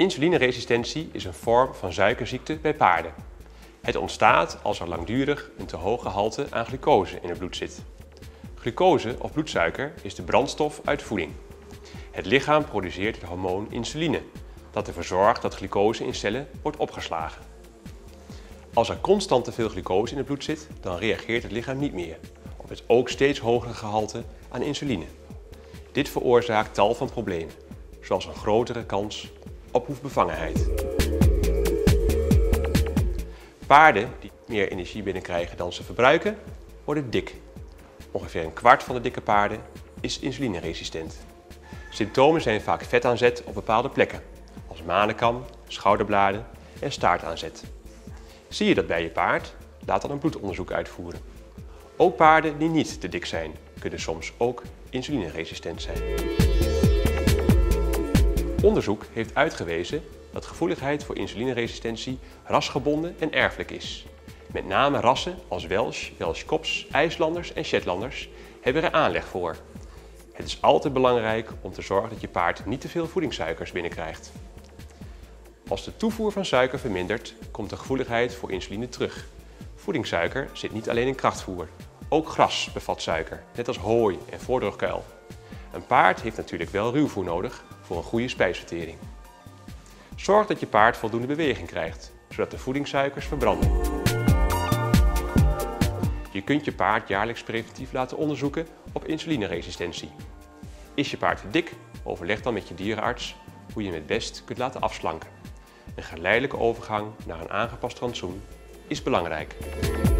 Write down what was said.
Insulineresistentie is een vorm van suikerziekte bij paarden. Het ontstaat als er langdurig een te hoog gehalte aan glucose in het bloed zit. Glucose of bloedsuiker is de brandstof uit voeding. Het lichaam produceert het hormoon insuline, dat ervoor zorgt dat glucose in cellen wordt opgeslagen. Als er constant te veel glucose in het bloed zit, dan reageert het lichaam niet meer op het ook steeds hogere gehalte aan insuline. Dit veroorzaakt tal van problemen, zoals een grotere kans op hoefbevangenheid. Paarden die meer energie binnenkrijgen dan ze verbruiken, worden dik. Ongeveer een kwart van de dikke paarden is insulineresistent. Symptomen zijn vaak vetaanzet op bepaalde plekken, als manenkam, schouderbladen en staartaanzet. Zie je dat bij je paard? Laat dan een bloedonderzoek uitvoeren. Ook paarden die niet te dik zijn, kunnen soms ook insulineresistent zijn. Onderzoek heeft uitgewezen dat gevoeligheid voor insulineresistentie rasgebonden en erfelijk is. Met name rassen als Welsh, Welsh Cops, IJslanders en Shetlanders hebben er aanleg voor. Het is altijd belangrijk om te zorgen dat je paard niet te veel voedingssuikers binnenkrijgt. Als de toevoer van suiker vermindert, komt de gevoeligheid voor insuline terug. Voedingssuiker zit niet alleen in krachtvoer. Ook gras bevat suiker, net als hooi en voordroogkuil. Een paard heeft natuurlijk wel ruwvoer nodig voor een goede spijsvertering. Zorg dat je paard voldoende beweging krijgt, zodat de voedingssuikers verbranden. Je kunt je paard jaarlijks preventief laten onderzoeken op insulineresistentie. Is je paard te dik? Overleg dan met je dierenarts hoe je hem het best kunt laten afslanken. Een geleidelijke overgang naar een aangepast rantsoen is belangrijk.